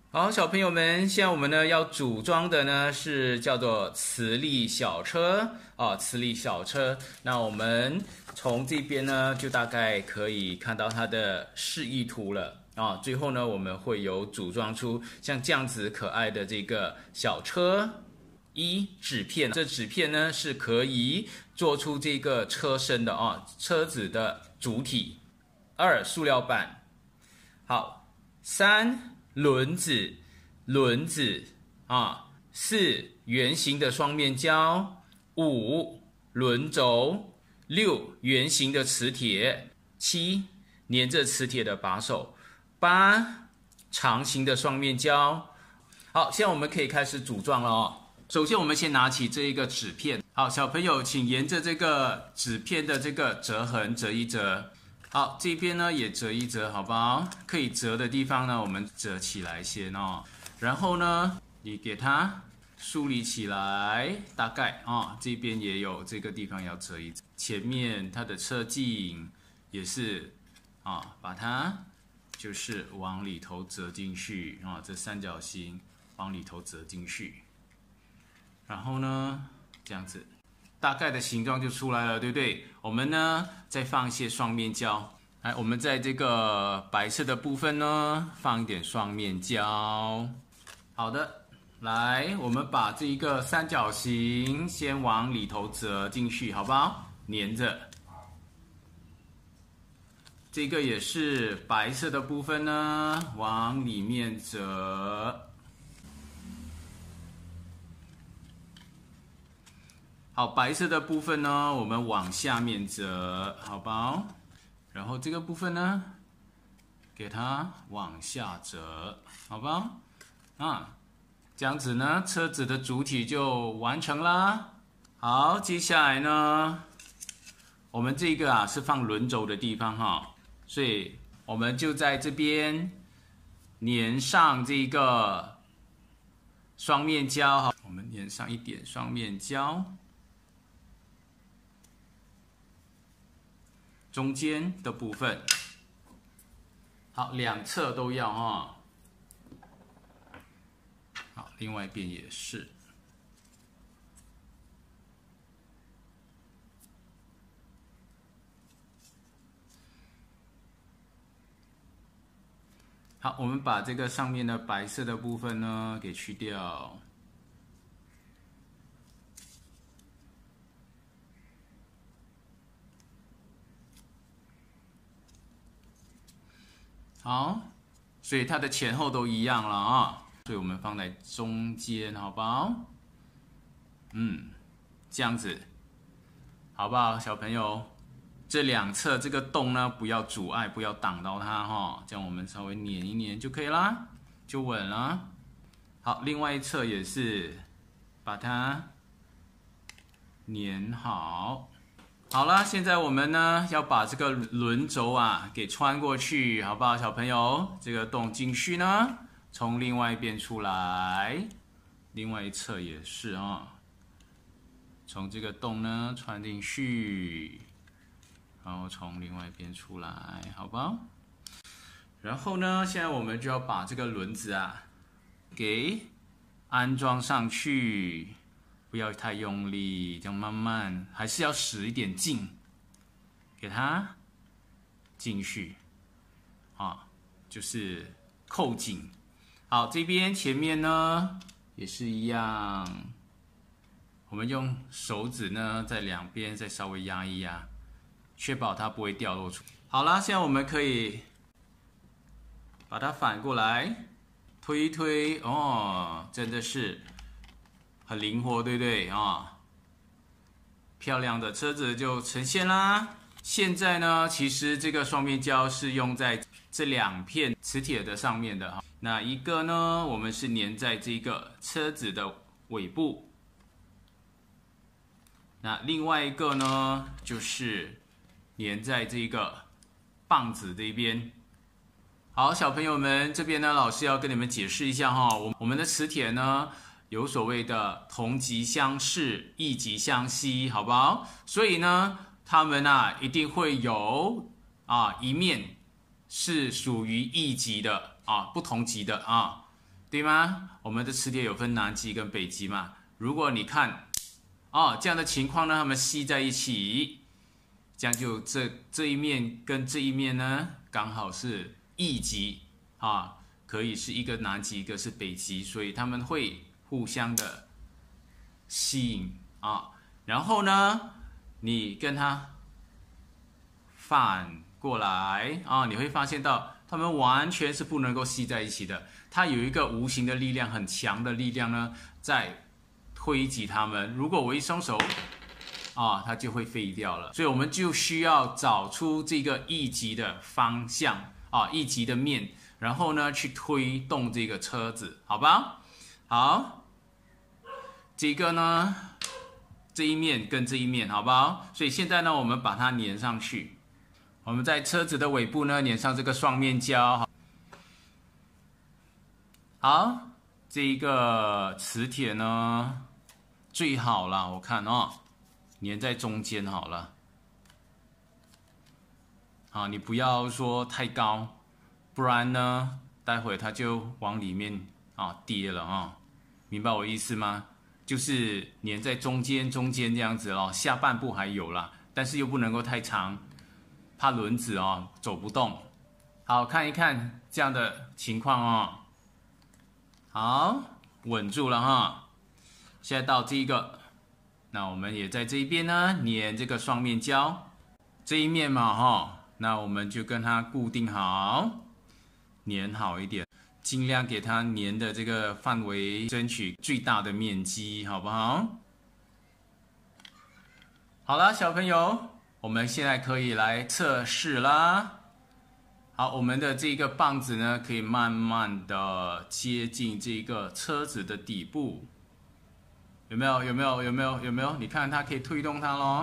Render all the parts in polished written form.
好，小朋友们，现在我们呢要组装的呢是叫做磁力小车啊，磁力小车。那我们从这边呢就大概可以看到它的示意图了啊。最后呢我们会有组装出像这样子可爱的这个小车。纸片，这纸片呢是可以做出这个车身的啊，车子的主体。塑料板。好，3轮子啊，4圆形的双面胶，5轮轴，6圆形的磁铁，7粘着磁铁的把手，8长形的双面胶。好，现在我们可以开始组装了哦。首先我们先拿起这一个纸片，好，小朋友请沿着这个纸片的这个折痕折一折。好，这边呢也折一折，好不好？可以折的地方呢，我们折起来先哦。然后呢，你给它梳理起来，大概这边也有这个地方要折一折。前面它的车镜也是把它就是往里头折进去这三角形往里头折进去。然后呢，这样子。大概的形状就出来了，对不对？我们呢，再放一些双面胶。来，我们在这个白色的部分呢，放一点双面胶。好的，来，我们把这一个三角形先往里头折进去，好不好？粘着。这个也是白色的部分呢，往里面折。好，白色的部分呢，我们往下面折，好不好？然后这个部分呢，给它往下折，好不好？这样子呢，车子的主体就完成啦。好，接下来呢，我们这个是放轮轴的地方哈，所以我们就在这边粘上这个双面胶哈，我们粘上一点双面胶。中间的部分，好，两侧都要好，另外一边也是。好，我们把这个上面的白色的部分呢给去掉。好，所以它的前后都一样了所以我们放在中间，好不好？这样子，好不好，小朋友？这两侧这个洞呢，不要阻碍，不要挡到它这样我们稍微粘一粘就可以啦，就稳了。好，另外一侧也是，把它粘好。好了，现在我们呢要把这个轮轴给穿过去，好不好，小朋友？这个洞进去呢，从另外一边出来，另外一侧也是从这个洞呢穿进去，然后从另外一边出来，好不好？然后呢，现在我们就要把这个轮子给安装上去。不要太用力，这样慢慢，还是要使一点劲，给它进去，就是扣紧。好，这边前面呢也是一样，我们用手指呢在两边再稍微压一压，确保它不会掉落出。好啦，现在我们可以把它反过来推一推，真的是。很灵活，对不对漂亮的车子就呈现啦。现在呢，其实这个双面胶是用在这两片磁铁的上面的那一个呢，我们是粘在这个车子的尾部。那另外一个呢，就是粘在这个棒子这边。好，小朋友们，这边呢，老师要跟你们解释一下我们的磁铁呢。有所谓的同极相斥，异极相吸，好不好？所以呢，它们一定会有一面是属于异极的不同极的对吗？我们的磁铁有分南极跟北极嘛。如果你看，这样的情况呢，它们吸在一起，这样就这一面跟这一面呢，刚好是异极啊，可以是一个南极，一个是北极，所以它们会互相的吸引啊。然后呢，你跟它反过来啊，你会发现到它们完全是不能够吸在一起的。它有一个无形的力量，很强的力量呢，在推挤它们。如果我一松手，它就会飞掉了。所以我们就需要找出这个异极的方向异极的面，然后呢去推动这个车子，好吧？好，这个呢，这一面跟这一面，好不好？所以现在呢，我们把它粘上去。我们在车子的尾部呢，粘上这个双面胶。好，这一个磁铁呢，最好啦，我看粘在中间好了。你不要说太高，不然呢，待会它就往里面跌了明白我意思吗？就是粘在中间这样子下半部还有啦，但是又不能够太长，怕轮子走不动。好，看一看这样的情况好，稳住了现在到这一个，那我们也在这一边呢粘这个双面胶，这一面嘛那我们就跟它固定好，粘好一点，尽量给它粘的这个范围争取最大的面积，好不好？好了，小朋友，我们现在可以来测试啦。好，我们的这个棒子呢，可以慢慢的接近这个车子的底部，有没有？你看它可以推动它咯。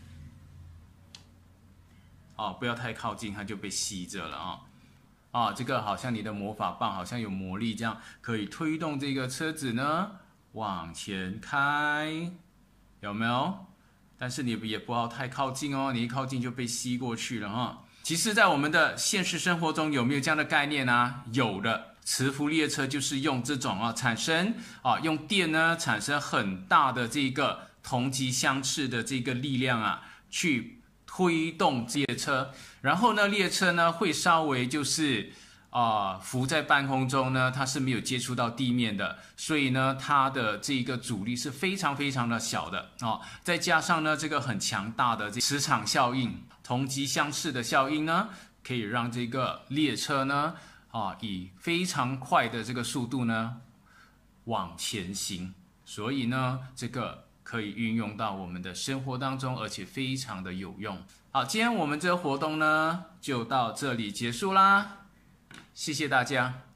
不要太靠近，它就被吸着了这个好像你的魔法棒好像有魔力，这样可以推动这个车子呢往前开，有没有？但是你也不要太靠近你一靠近就被吸过去了其实在我们的现实生活中有没有这样的概念呢？有的，磁浮列车就是用这种产生用电呢产生很大的这个同极相斥的这个力量去推动列车，然后呢列车呢会稍微就是浮在半空中呢，它是没有接触到地面的，所以呢它的这个阻力是非常非常的小的再加上呢这个很强大的磁场效应，同极相斥的效应呢，可以让这个列车呢以非常快的这个速度呢往前行，所以呢这个可以运用到我们的生活当中，而且非常的有用。好，今天我们这个活动呢就到这里结束啦，谢谢大家。